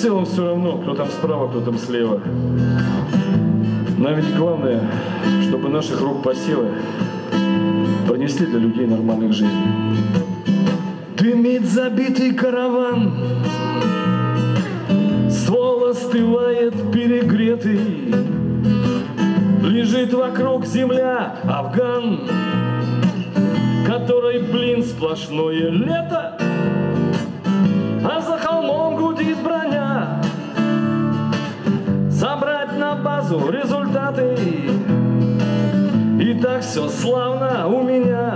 целом все равно, кто там справа, кто там слева. Нам ведь главное, чтобы наших рук посевы принесли для людей нормальных жизней. Дымит забитый караван, ствол остывает перегретый, лежит вокруг земля, Афган, которой, блин, сплошное лето, а за холмом гудит броня. Собрать на базу результаты, и так все славно у меня.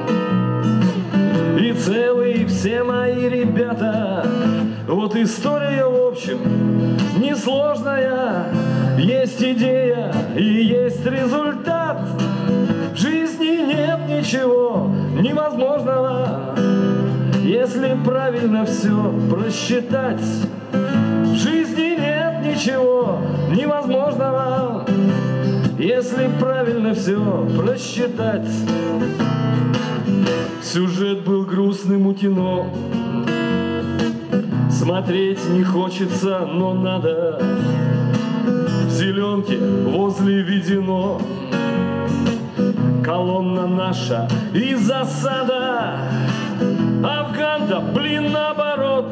И целые все мои ребята. Вот история, в общем, несложная. Есть идея и есть результат. В жизни нет ничего невозможного, если правильно все просчитать. В жизни нет ничего невозможного, если правильно все просчитать. Сюжет был грустным у кино, смотреть не хочется, но надо. В зеленке возле Ведено колонна наша и засада. Афган-то, блин, наоборот,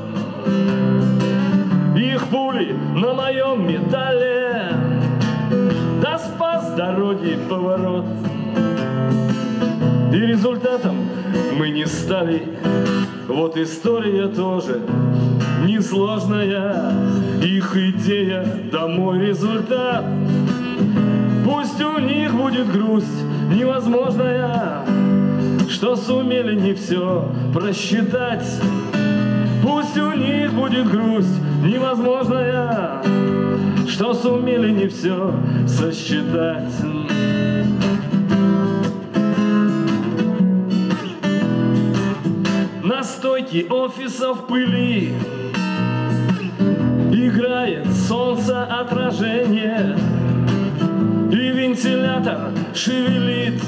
их пули на моем металле, да спас дороги поворот. И результатом мы не стали. Вот история тоже несложная. Их идея, да мой результат. Пусть у них будет грусть невозможная, что сумели не все просчитать. Пусть у них будет грусть невозможная, что сумели не все сосчитать. На стойке офиса в пыли играет солнцеотражение, и вентилятор шевелит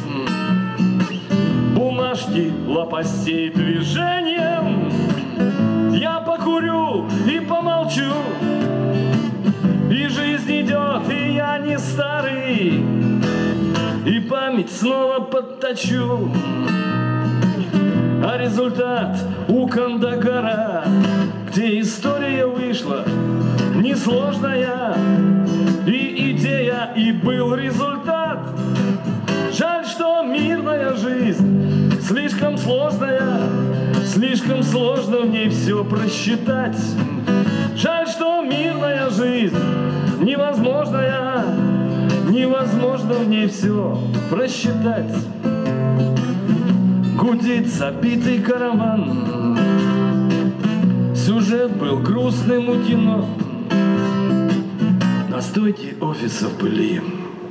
бумажки лопастей движением. Я покурю и помолчу, и жизнь идет, и я не старый, и память снова подточу. А результат у Кандагара, где история вышла несложная, и идея, и был результат. Жаль, что мирная жизнь слишком сложная, слишком сложно в ней все просчитать. Жаль, что мирная жизнь невозможная, невозможно в ней все просчитать. Гудит забитый караван, сюжет был грустным у кино, на стойке офиса в пыли.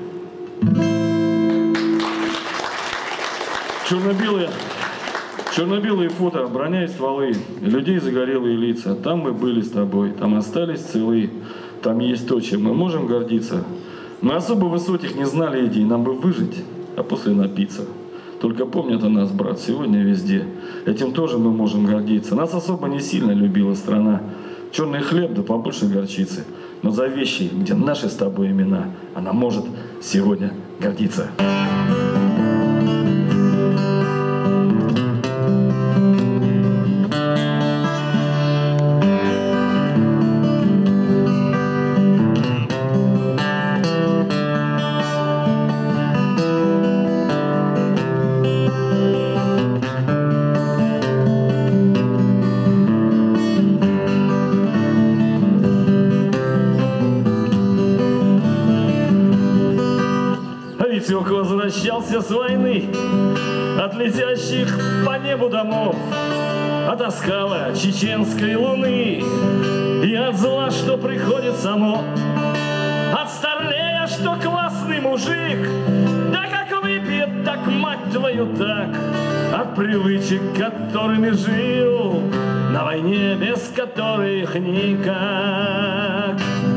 Черно-белые фото, броня и стволы, людей загорелые лица. Там мы были с тобой, там остались целы, там есть то, чем мы можем гордиться. Мы особо высоких не знали идей, нам бы выжить, а после напиться. Только помнят о нас, брат, сегодня везде. Этим тоже мы можем гордиться. Нас особо не сильно любила страна. Черный хлеб, да побольше горчицы. Но за вещи, где наши с тобой имена, она может сегодня гордиться. Витек возвращался с войны от летящих по небу домов, от оскала чеченской луны и от зла, что приходит само, от старлея, что классный мужик, да как выпьет, так мать твою так, от привычек, которыми жил на войне, без которых никак.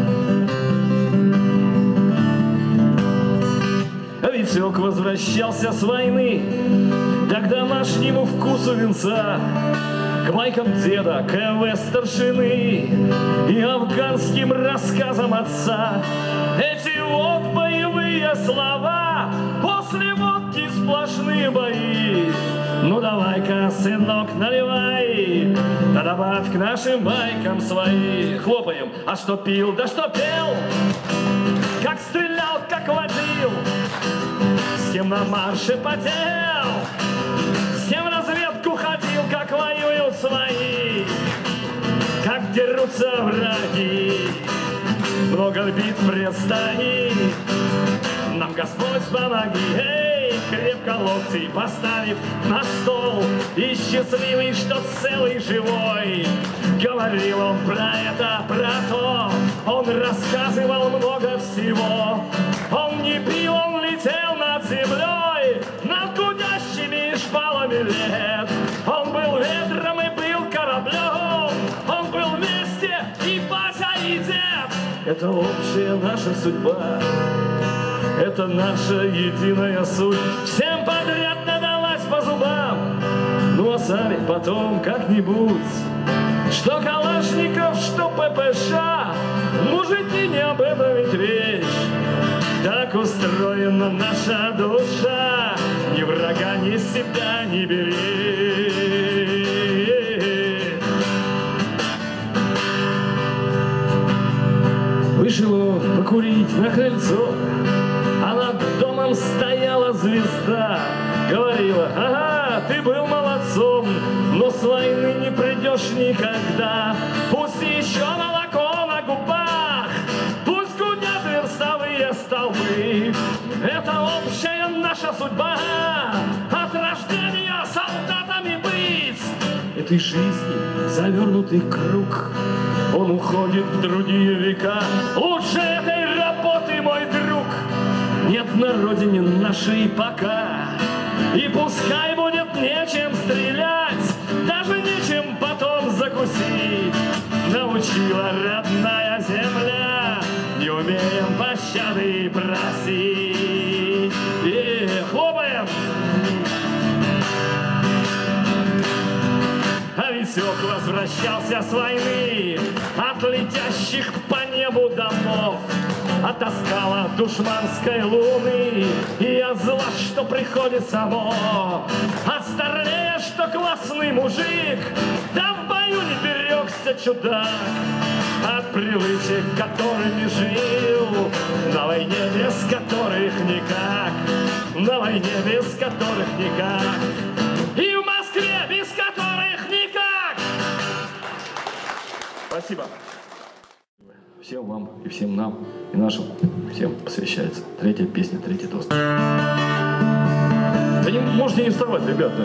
Витек возвращался с войны, так к домашнему вкусу венца, к байкам деда, КВ старшины и афганским рассказам отца. Эти вот боевые слова, после водки сплошные бои. Ну давай-ка, сынок, наливай, да добавь к нашим байкам свои. Хлопаем, а что пил, да что пел, как стрелял, как водил, с кем на марше потел, с кем в разведку ходил, как воюют свои, как дерутся враги. Много битв предстоит, нам Господь помоги. Эй, крепко локти поставив на стол, и счастливый, что целый живой. Говорил он про это, про то, он рассказывал много всего. Он не пил, он летел над землей, над гудящими шпалами лет. Он был ветром и был кораблем, он был вместе и батя, и дед. Это общая наша судьба, это наша единая суть. Всем подряд надалась по зубам, ну а сами потом как-нибудь. Что Калашников, что ППШ, мужики, не об этом ведь речь. Так устроена наша душа, ни врага, ни себя не бери. Вышел он покурить на крыльцо, а над домом стояла звезда. Говорила: ага, ты был молодцом, но с войны не придешь никогда. Пусть еще молоко на губах, пусть гудят верстовые столбы. Это общая наша судьба, от рождения солдатами быть. Этой жизни завернутый круг, он уходит в другие века. Лучше этой работы, мой друг, нет на родине нашей пока. И пускай будет нечем стрелять, даже нечем потом закусить. Научила родная земля, не умеем пощады просить. И хлопаем! А Витек возвращался с войны от летящих по небу домов. Отаскала душманской луны, и от зла, что приходит само. От старлея, что классный мужик, да в бою не берегся чудак. От привычек, которыми жил, на войне без которых никак, на войне без которых никак, и в Москве без которых никак. Спасибо. Всем вам и всем нам, и нашим всем посвящается третья песня, третий тост. Да не, можете не вставать, ребята.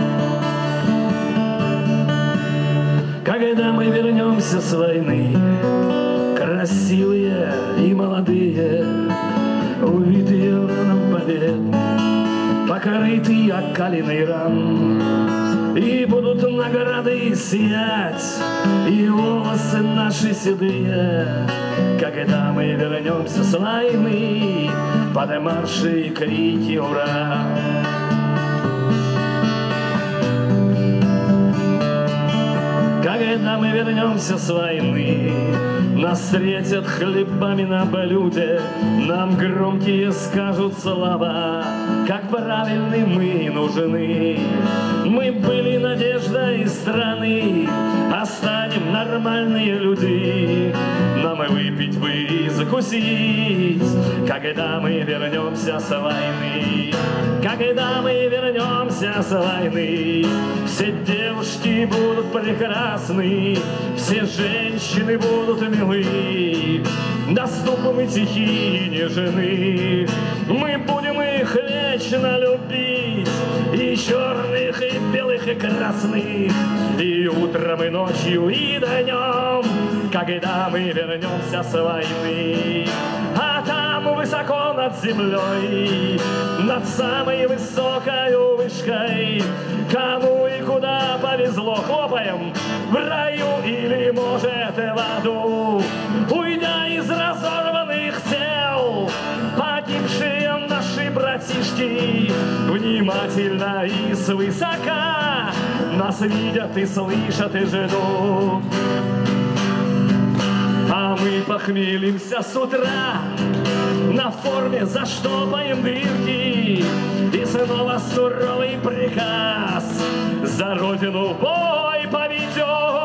Когда мы вернемся с войны, красивые и молодые, увитые раном побед, покрытые окалиной ран, и будут награды сиять, и волосы наши седые, когда мы вернемся с войны, под марши и крики «Ура!». Когда мы вернемся с войны, нас встретят хлебами на блюде, нам громкие скажут слова, как правильны мы нужны. Мы были надеждой страны, а станем нормальные люди. Нам и выпить бы и закусить, когда мы вернемся с войны. Когда мы вернемся с войны, все девушки будут прекрасны, все женщины будут милы, доступны, тихие и нежны. Мы будем их вечно любить, и черных, и белых, и красных, и утром, и ночью, и днем, когда мы вернемся с войны. А там высоко над землей, над самой высокой вышкой, кому и куда повезло, хлопаем, в раю или, может, в аду, уйдя из разорванных тел, погибшие наши братишки внимательно и свысока Нас видят и слышат и ждут. А мы похмелимся с утра, на форме заштопаем дырки, и снова суровый приказ: за родину в бой поведет.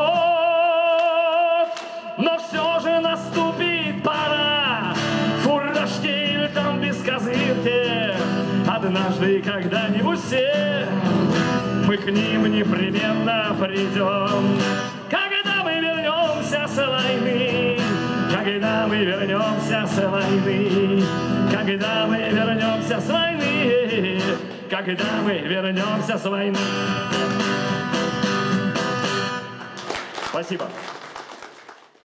Но все же наступит пора, фуражки или там без козырки. Однажды и когда-нибудь все мы к ним непременно придем. Когда мы вернемся с войны, когда мы вернемся с войны, когда мы вернемся с войны, когда мы вернемся с войны. Спасибо.